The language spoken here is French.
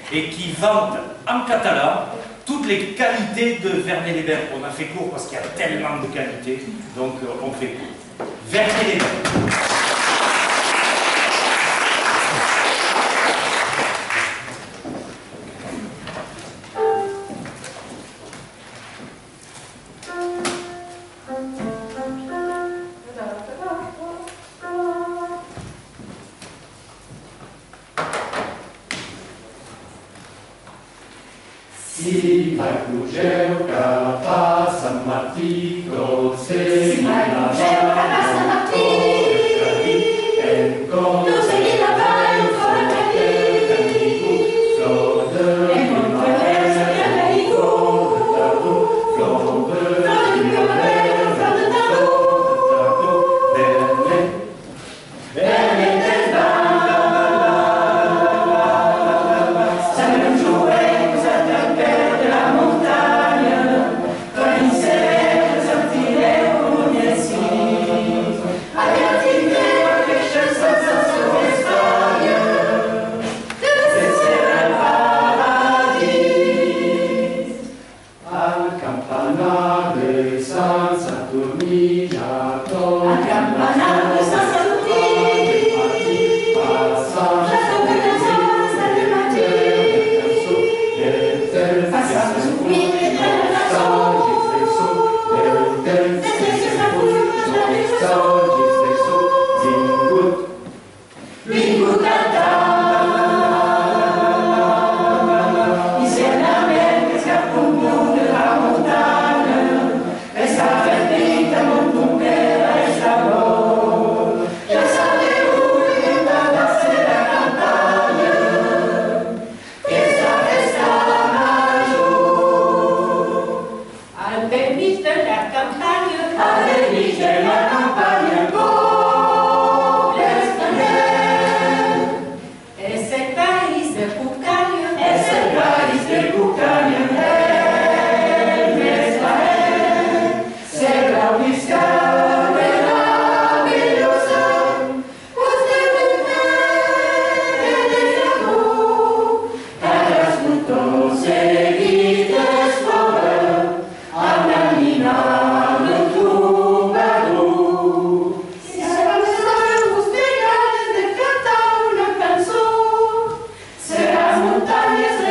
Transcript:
et qui vante en catalan toutes les qualités de Vernet-les-Bains. On a fait court parce qu'il y a tellement de qualités, donc on fait court. Vernet-les-Bains. Si mai plugeu ca pa San Martí, si mai plugeu ca pa San Martí, tu segui la vall fora Cadí, flor de primavera, flor de primavera, flor de tardor, Vernet, Vernet del Val, sabem jouer. Montañas